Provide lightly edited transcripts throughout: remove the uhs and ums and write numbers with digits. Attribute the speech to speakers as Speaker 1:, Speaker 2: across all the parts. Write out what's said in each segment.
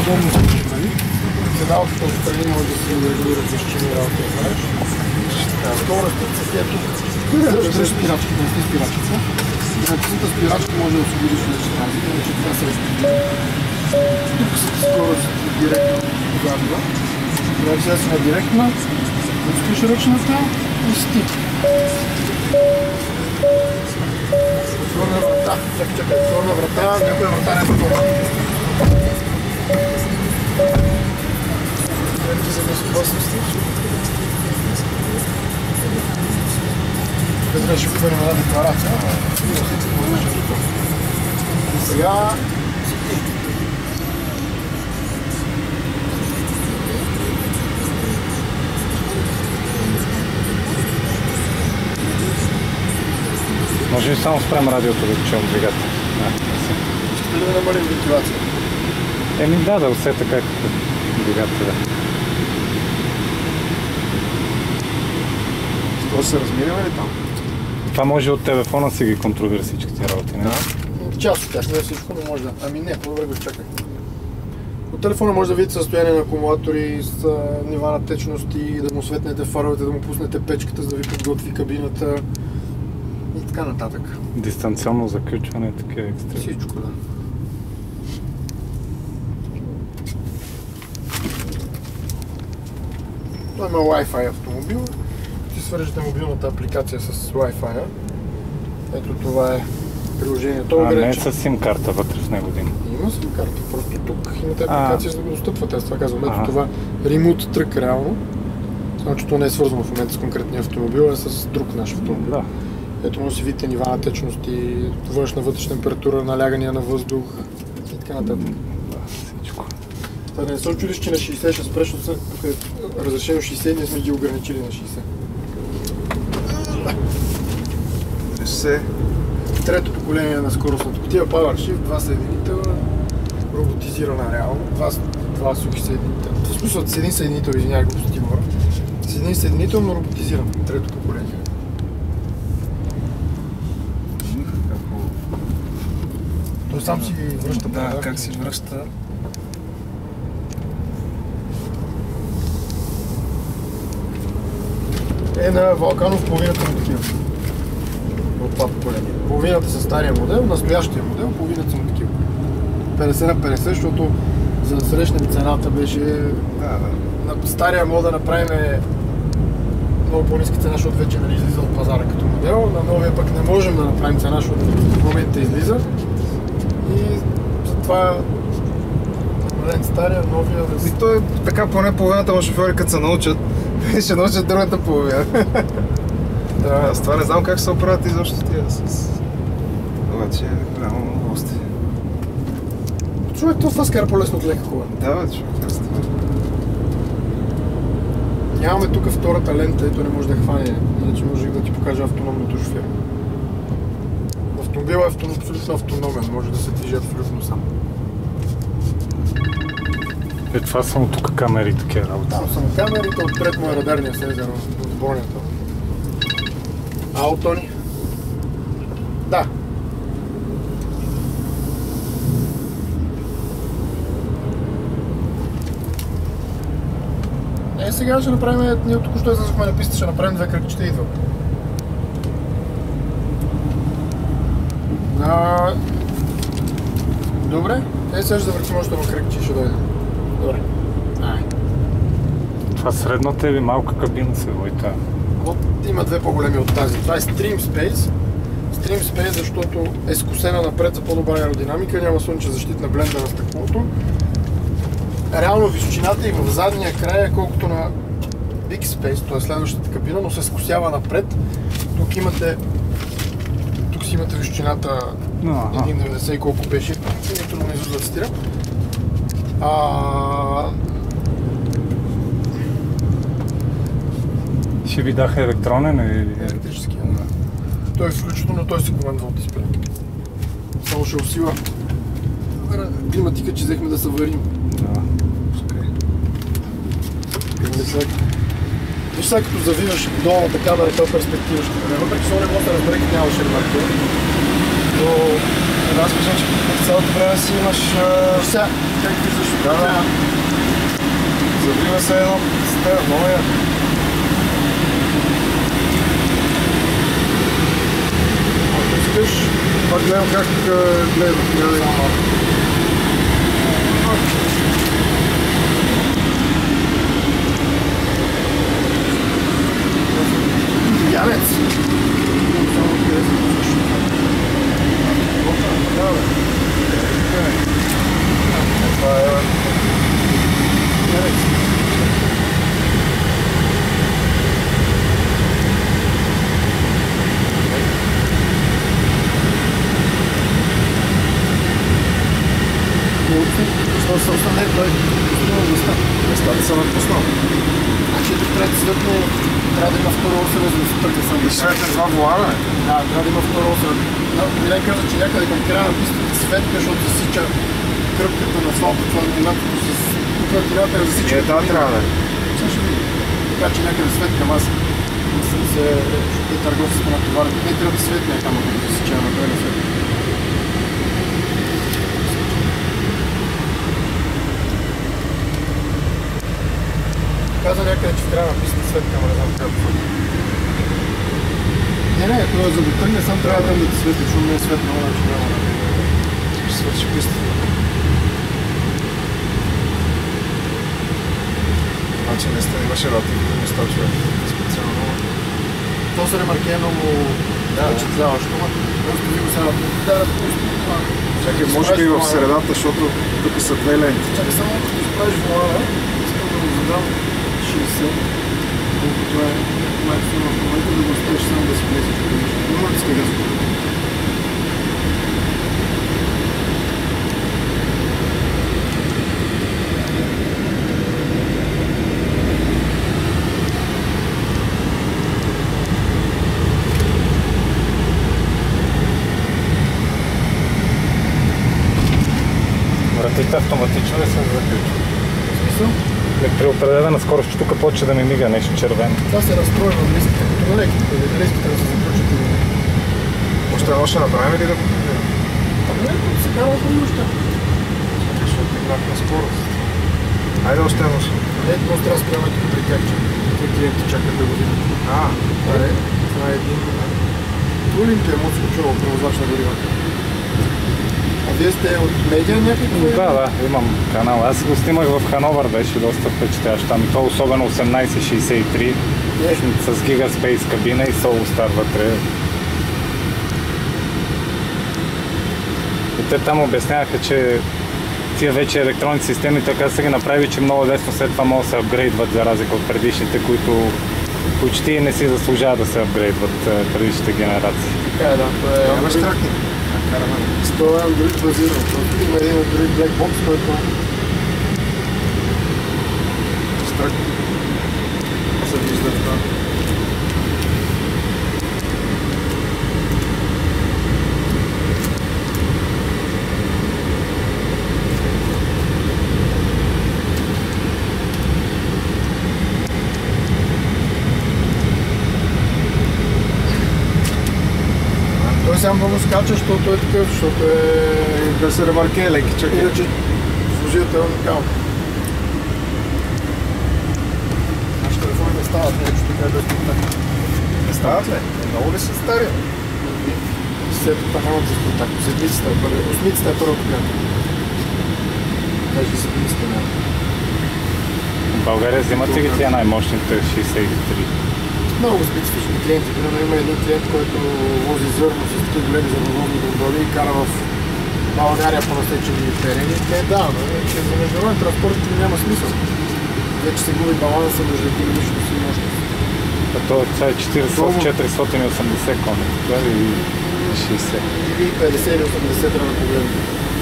Speaker 1: удобно се нали? Седалката отстрани може да се регулира защитни работи, знаеш. Втора стъпка е тук. Срещу спирачката, не сте спирачката. И натисната спирачка може да освободиш вече тази, иначе това се разпитва. Тук скорост директно задва. Когато сега си на директна, пускаш ръчната и стиг. Отворна врата. Чакай, отворна врата, някоя врата не е отворна. Мерки за безопасности. Тук трябваше да купим една декларация, и сега
Speaker 2: може ли само спрем радиото да чуем двигател?
Speaker 1: Искате ли да намалим вентилация?
Speaker 2: Еми да усета как двигателя.
Speaker 1: Това се размираме ли там?
Speaker 2: Това може от телефона си ги контролира всичките работи, не?
Speaker 1: Част от тях, не всичко, но може да. Ами не, по-добре го изчакай. От телефона може да видите състояние на акумулатори с нива на течности, да му светнете фаровете, да му пуснете печката, за да ви подготви кабината и така нататък.
Speaker 2: Дистанционно заключване, такива екстра.
Speaker 1: Всичко, да. Той има Wi-Fi автомобил. Ти свържете мобилната апликация с Wi-Fi. Ето това е приложението.
Speaker 2: Не е с SIM карта вътре в него един.
Speaker 1: Има SIM карта, просто тук имате апликация, за да го достъпвате. Аз това казвам. Ето това Remote Truck реално. Само че то не е свързано в момента с конкретния автомобил, а с друг наш автомобил.
Speaker 2: Да.
Speaker 1: Ето може да си видите нива на течности, външна вътрешна температура, налягания на въздух и така нататък.
Speaker 2: Да, всичко.
Speaker 1: Да не се очудиш, че на 60 ще спреш, тук е разрешено 60, ние сме ги ограничили на 60. Трето поколение на скоростната кутия, Power Shift, два съединителя, роботизирана реално, два сухи съединителя. В смисъл с един съединител, извинявай го пусти мора. С един съединител, но роботизиран, трето поколение. Той сам си връща.
Speaker 3: Да, как си връща.
Speaker 1: Е на Вулканов половината му такива. От това поколение. Половината са стария модел, настоящия модел, половината са му такива. 50 на 50, защото за да срещнем цената беше... На стария модел да направим много по-ниска цена, защото вече нали излиза от пазара като модел. На новия пък не можем да направим цена, защото в момента излиза. И затова намален стария, новия...
Speaker 3: И той така поне половината му шофьори като се научат, ще научат другата половина. Да, аз това не знам как се оправят изобщо тия с... Обаче е голямо удоволствие.
Speaker 1: Човек, това скара по-лесно от лека кола.
Speaker 3: Да, бе, човек, аз това.
Speaker 1: Нямаме тук втората лента, ето не може да хване, иначе можех да ти покажа автономното шофиране. Автомобилът е абсолютно автономен, може да се движи абсолютно сам.
Speaker 2: Е, това само тук камери и такива работи.
Speaker 1: Там са камерите, отпред му е радарния сензор от бронята. Аутони? Да. Сега ще направим, ние току-що излязохме на писта, ще направим две кръгчета и идваме. Добре, сега ще завъртим още едно кръгче и ще дойдем. Добре.
Speaker 2: Това средната или малка кабина се войта?
Speaker 1: Има две по-големи от тази. Това е Stream Space. Stream Space, защото е скосена напред за по-добра аеродинамика, няма слънчева защитна бленда на стъклото. Реално височината и в задния край е колкото на Big Space, т.е. следващата кабина, но се скосява напред. Тук си имате височината 1,90 и колко беше. Не е трудно изобщо да цитирам.
Speaker 2: Ще ви даха електронен или...
Speaker 1: Електрически, да. Той е включително, той се командва от дисплея. Само ще усила климатика, че взехме да се варим.
Speaker 2: Да, пускай.
Speaker 1: Виж сега като завиваш долната камера, това перспектива ще бъде. Въпреки че не мога да разбере, като нямаше ремаркер. Но
Speaker 3: аз мисля, че цялото време си имаш...
Speaker 1: Сега, Как виждаш?
Speaker 3: Да. Завива се едно с тея, много е.
Speaker 1: Ако искаш,
Speaker 3: Пак гледам как гледам.
Speaker 1: Янец!
Speaker 3: Това е...
Speaker 1: Янец! Не, той
Speaker 3: Местата са напуснал.
Speaker 1: Значи трябва светно, трябва да има второ осъм, за да се търка сам.
Speaker 3: И светне това волана,
Speaker 1: Да, трябва да има второ осъм. Милен каза, че някъде към края на пистата светка, защото засича кръпката на асфалта, това на динамиката с квартирата е засича.
Speaker 3: Да, трябва да е.
Speaker 1: Сега ще видим. Така че някъде светка, аз съм се търговците на товарите. Не трябва да светне, там ако да засича на края на светка. Каза някъде, че трябва да писне светка, ама не знам как. Не, това за да тръгне сам трябва да ти свети, защото не е светно, че няма да
Speaker 3: Ще свърши писта. Значи наистина имаше работа, места човек. Специално.
Speaker 1: То се ремарке е много впечатляващо, но просто ви го сега дарят просто това.
Speaker 3: Чакай, може би в средата, защото тук са две ленти.
Speaker 1: Чакай само като изправиш волана, искам да го задам 60, колкото е максимум в момента да го успееш само да си влезеш. Няма ли ска газо?
Speaker 2: Вратите автоматично ли се заключва?
Speaker 1: В смисъл?
Speaker 2: При определена скорост, че тук почва да ми мига нещо червено.
Speaker 1: Това се разстрои на листите, като на леките, лестите да се заключат.
Speaker 3: Още ще направим ли да го подбирам?
Speaker 1: Не, тук се кара в нощта.
Speaker 3: Защото играх на скорост. Айде още едно.
Speaker 1: Не, просто трябва да спряме тук при тях, че клиенти чакат да го видят. Това е един... Тулин ти е моци чува превозвач на горива. А вие сте от медиа някакво?
Speaker 2: Да, имам канал. Аз го снимах в Хановър, беше доста впечатляващ. Там и то особено 1863 с Gigaspace кабина и Solo Star вътре. И те там обясняваха, че тия вече електронни системи така са ги направили, че много лесно след това могат да се апгрейдват за разлика от предишните, които почти не си заслужават да се апгрейдват предишните генерации.
Speaker 1: Така е, да.
Speaker 3: Нямаш тракинг.
Speaker 1: Това е Android базирано. Има един Android Black Box, който...
Speaker 3: Тракинг. Се вижда това.
Speaker 1: Той сега много скача, защото е такъв, защото е...
Speaker 3: Да се ремарке леки, чакай.
Speaker 1: Иначе служител е уникално. Нашите телефони не стават нещо така без контакт.
Speaker 3: Не стават ли? Много ли са стари?
Speaker 1: Сетата нямат за контакт. Седмицата е първо. Осмицата е първото клиента. Даже седмицата няма.
Speaker 2: В България взимат ли ги тия най-мощните 63?
Speaker 1: Много специфични клиенти. Примерно има един клиент, който вози зърно с такива големи зърноводни гондоли и кара в България по насечени терени. Да, но че за международен транспорт няма смисъл. Вече се губи баланса между економичност и мощност.
Speaker 2: А това е 480 коня, това е и 60.
Speaker 1: Или 50 или 80 трябва да погледнем.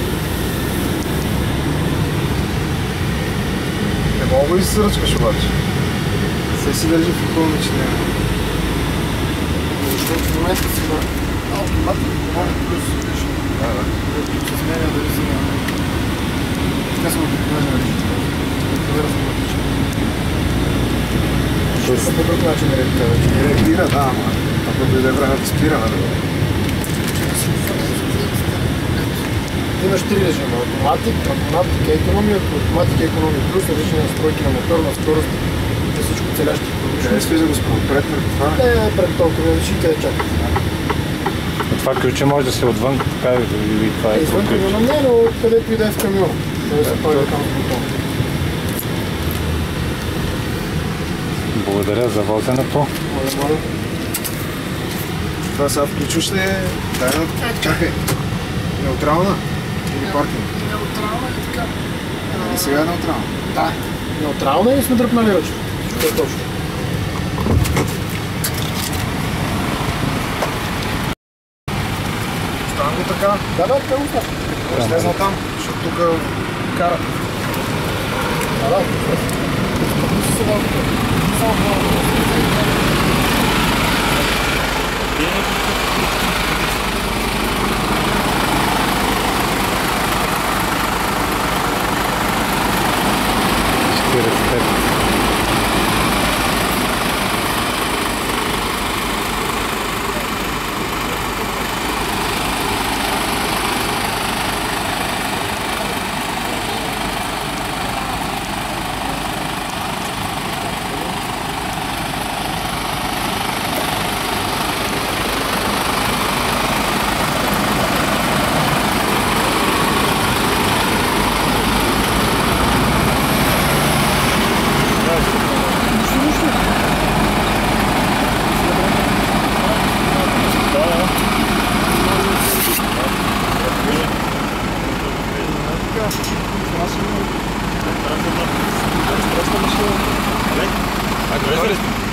Speaker 3: Не мога ли да се ръчкаш обаче? Се си държи в економичния.
Speaker 1: Защото в момента си на автомат и команда плюс.
Speaker 3: Да.
Speaker 1: Като се сменя дали си на... Така съм обикновено на лични. Това е автоматично. Защото по друг начин реагира вече.
Speaker 3: Реагира, да, ама ако дойде време да спира, нали?
Speaker 1: имаш три режима. Автоматик и економия, автоматик и економия плюс, различни настройки на мотор, на скорост и всичко целящи.
Speaker 3: Къде стои за Господа? Пред това?
Speaker 1: Не, пред толкова, реши къде чакате.
Speaker 2: Това ключе може да се отвън, така или това е
Speaker 1: извън камиона не, но където и да е в камиона. Да се пази там с бутон.
Speaker 2: Благодаря за возенето.
Speaker 1: Моля.
Speaker 3: Това сега включваш ли е? Чакай. Неутрална? Или паркинг?
Speaker 1: Неутрална е така.
Speaker 3: И сега е неутрална?
Speaker 1: Да. Неутрална и сме дръпнали ръчка. Това е точно.
Speaker 3: Оставам го така?
Speaker 1: Да, така го става.
Speaker 3: Ще слезнал там, защото тук кара.
Speaker 1: Да.
Speaker 4: Страшна машина. А,